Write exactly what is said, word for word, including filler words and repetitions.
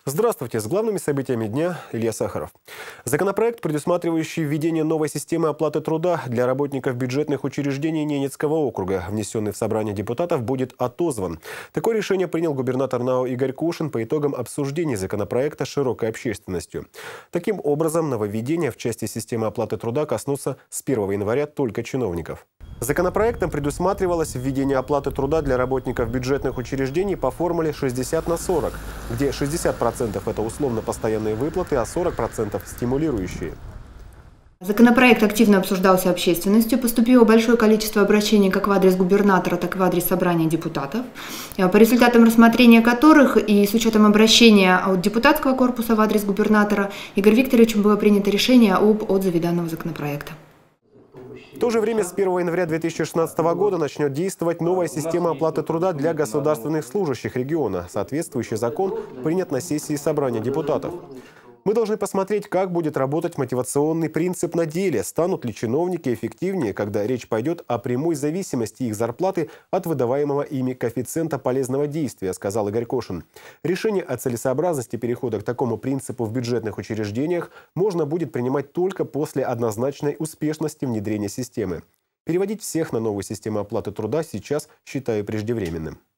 Здравствуйте! С главными событиями дня Илья Сахаров. Законопроект, предусматривающий введение новой системы оплаты труда для работников бюджетных учреждений Ненецкого округа, внесенный в собрание депутатов, будет отозван. Такое решение принял губернатор НАО Игорь Кошин по итогам обсуждения законопроекта с широкой общественностью. Таким образом, нововведения в части системы оплаты труда коснутся с первого января только чиновников. Законопроектом предусматривалось введение оплаты труда для работников бюджетных учреждений по формуле шестьдесят на сорок, где шестьдесят процентов это условно-постоянные выплаты, а сорок процентов стимулирующие. Законопроект активно обсуждался общественностью, поступило большое количество обращений как в адрес губернатора, так и в адрес собрания депутатов, по результатам рассмотрения которых и с учетом обращения от депутатского корпуса в адрес губернатора Игорем Викторовичем было принято решение об отзыве данного законопроекта. В то же время с первого января две тысячи шестнадцатого года начнет действовать новая система оплаты труда для государственных служащих региона. Соответствующий закон принят на сессии собрания депутатов. Мы должны посмотреть, как будет работать мотивационный принцип на деле. Станут ли чиновники эффективнее, когда речь пойдет о прямой зависимости их зарплаты от выдаваемого ими коэффициента полезного действия, сказал Игорь Кошин. Решение о целесообразности перехода к такому принципу в бюджетных учреждениях можно будет принимать только после однозначной успешности внедрения системы. Переводить всех на новую систему оплаты труда сейчас считаю преждевременным.